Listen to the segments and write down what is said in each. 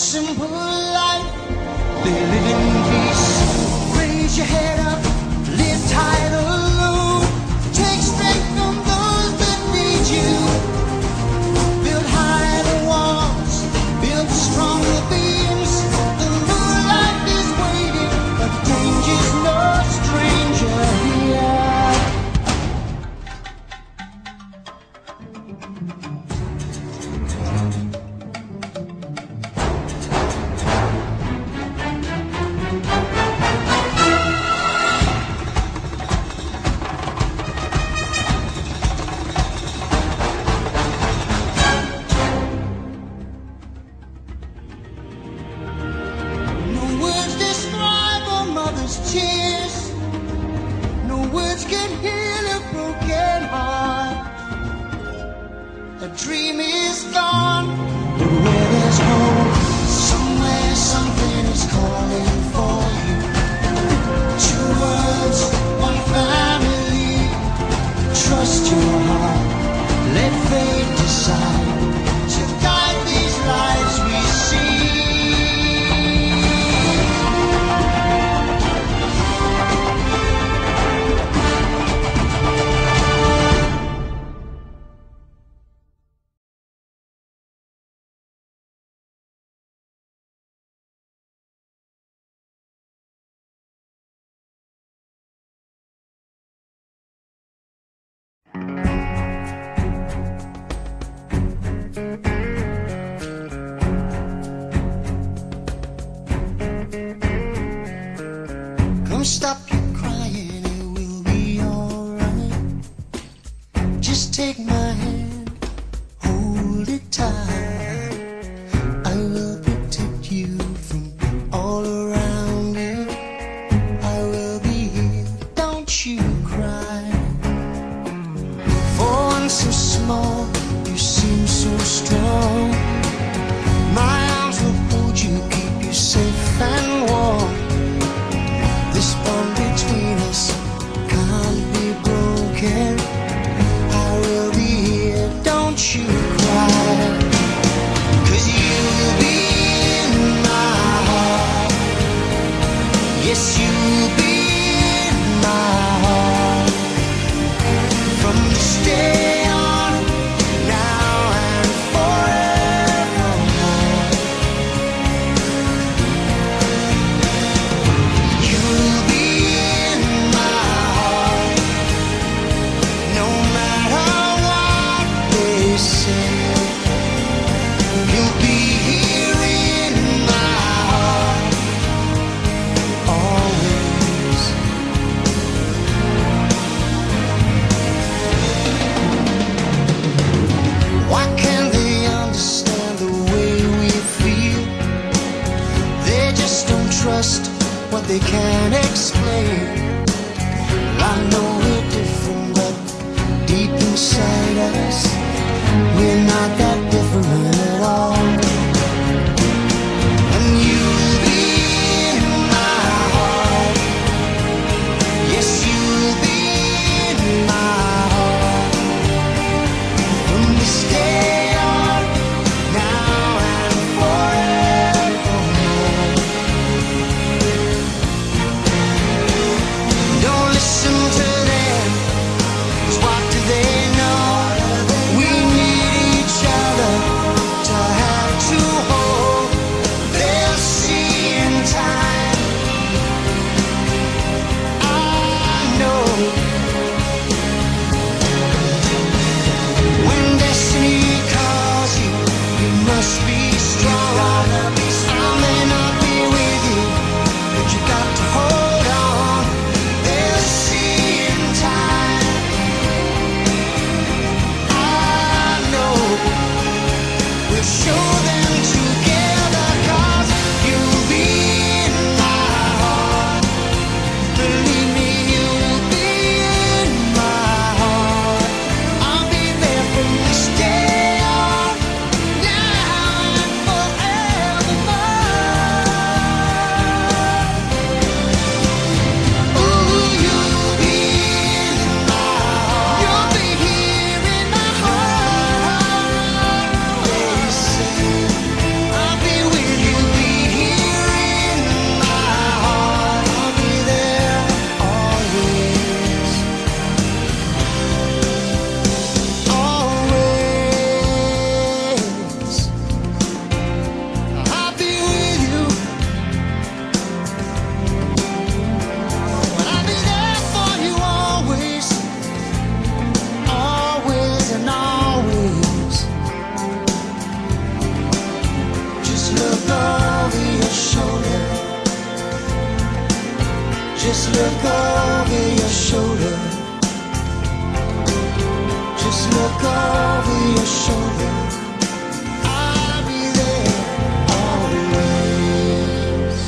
simple life. They live in peace. Raise your head up, live tight alone. Take strength from those that need you. Build higher the walls, build stronger beams. The moonlight is waiting, but danger's no stranger here. Tears, no words can heal a broken heart. A dream is gone, but where there's hope, somewhere something is calling for you. Two words, one family. Trust your heart, let fate decide to guide these lives we see. Come stop your crying, it will be alright. Just take my hand, hold it tight. I will protect you from all around you. I will be here, don't you cry. For one so small, you seem so strong. My arms will hold you, keep you safe and warm. This bond between us can't be broken. I will be here, don't you cry. 'Cause you'll be in my heart. Yes, you'll be in my heart. From this day on, now and forevermore. You'll be in my heart, no matter what they say. You'll be here in my heart, always. Why can't they understand the way we feel? They just don't trust what they can't explain. I know we're different, but deep inside us, we're not that different at all. And you'll be in my heart. Yes, you'll be in my heart. From this day on, now and forevermore. Don't listen to them, 'cause what do they know? We need each other to have to hold. They'll see in time, I know. When destiny calls you, you must be strong. I may not be with you, but you got to hold on. They'll see in time, I know. We'll show them together, 'cause you'll be in my heart. Believe me, you'll be in my heart. I'll be there from this day on, now your shoulder. Just look over your shoulder. Just look over your shoulder. I'll be there always.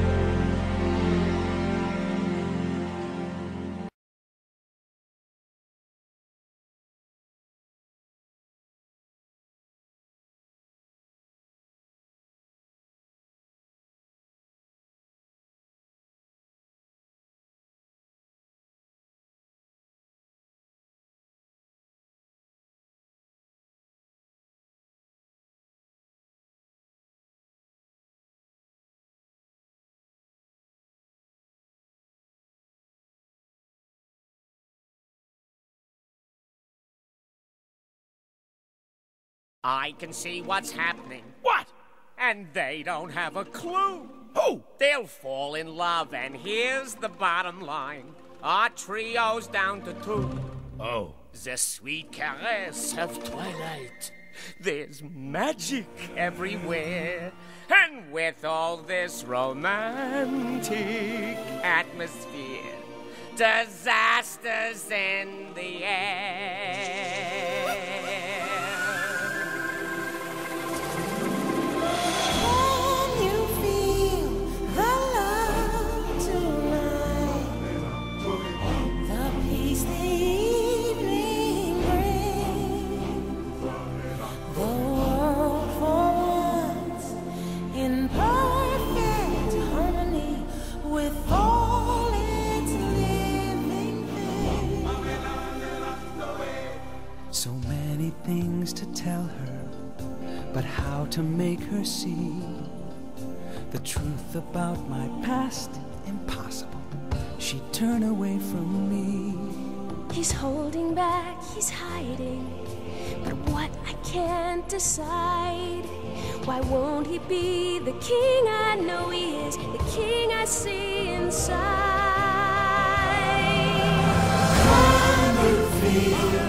I can see what's happening. What? And they don't have a clue. Who? They'll fall in love, and here's the bottom line. Our trio's down to 2. Oh. The sweet caress of twilight. There's magic everywhere. And with all this romantic atmosphere, disasters in the air. So many things to tell her, but how to make her see the truth about my past? Impossible. She'd turn away from me. He's holding back, he's hiding, but what I can't decide. Why won't he be the king I know he is, the king I see inside? Can you feel